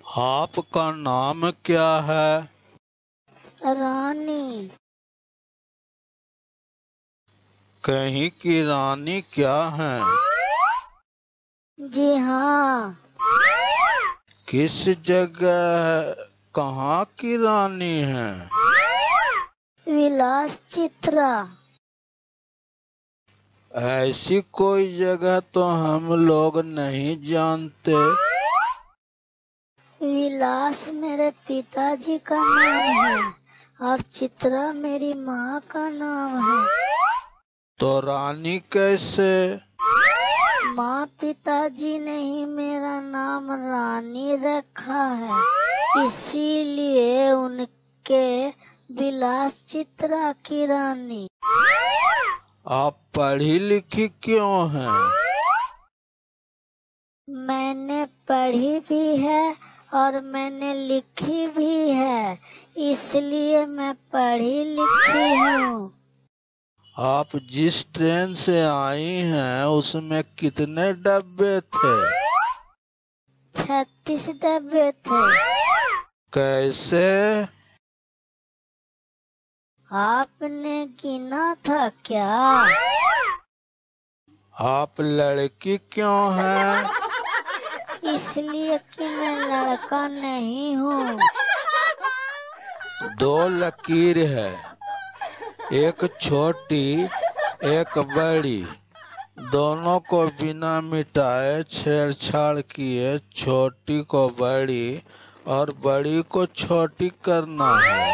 आपका नाम क्या है? रानी। कहीं की रानी क्या है? जी हाँ। किस जगह, कहाँ की रानी है? विलास चित्रा। ऐसी कोई जगह तो हम लोग नहीं जानते। विलास मेरे पिताजी का नाम है और चित्रा मेरी माँ का नाम है। तो रानी कैसे? माँ पिताजी ने ही मेरा नाम रानी रखा है, इसीलिए उनके विलास चित्रा की रानी। आप पढ़ी लिखी क्यों हैं? मैंने पढ़ी भी है और मैंने लिखी भी है, इसलिए मैं पढ़ी लिखी हूँ। आप जिस ट्रेन से आई हैं उसमें कितने डब्बे थे? 36 डब्बे थे। कैसे? आपने गिना था क्या? आप लड़की क्यों हैं? इसलिए कि मैं लड़का नहीं हूँ। 2 लकीर है, एक छोटी एक बड़ी। दोनों को बिना मिटाए छेड़छाड़ किए छोटी को बड़ी और बड़ी को छोटी करना है।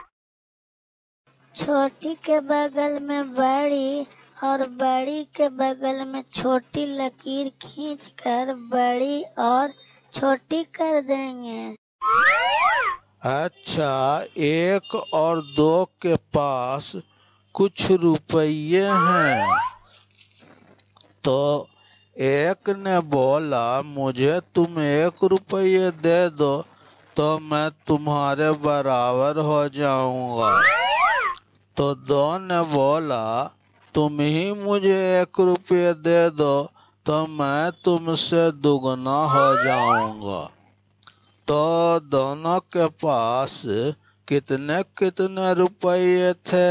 छोटी के बगल में बड़ी और बड़ी के बगल में छोटी लकीर खींचकर बड़ी और छोटी कर देंगे। अच्छा, 1 और 2 के पास कुछ रुपये हैं, तो एक ने बोला मुझे तुम 1 रुपये दे दो तो मैं तुम्हारे बराबर हो जाऊंगा। तो 2 ने बोला तुम ही मुझे 1 रुपये दे दो तो मैं तुमसे दुगना हो जाऊंगा। तो दोनों के पास कितने कितने रुपये थे?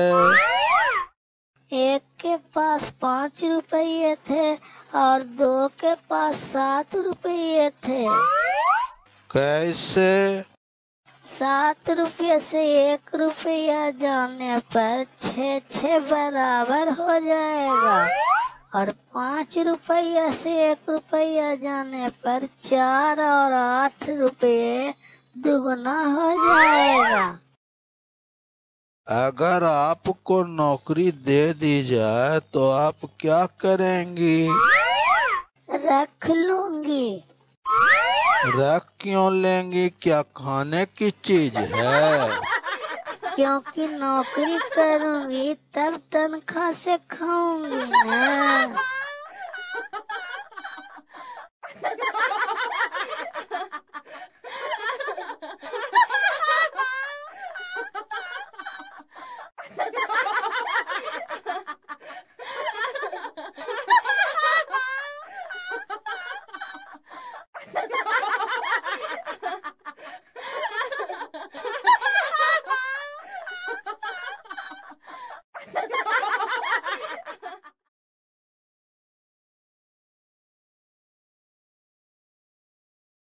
एक के पास 5 रुपये थे और 2 के पास 7 रुपये थे। कैसे? 7 रुपये से 1 रुपया जाने पर 6 बराबर हो जाएगा और 5 रुपया से 1 रुपया जाने पर 4 और 8 रुपये दुगना हो जाएगा। अगर आपको नौकरी दे दी जाए तो आप क्या करेंगी? रख लूंगी। रख क्यों लेंगी? क्या खाने की चीज है? क्योंकि नौकरी करूंगी तब तनख्वाह से खाऊंगी ना।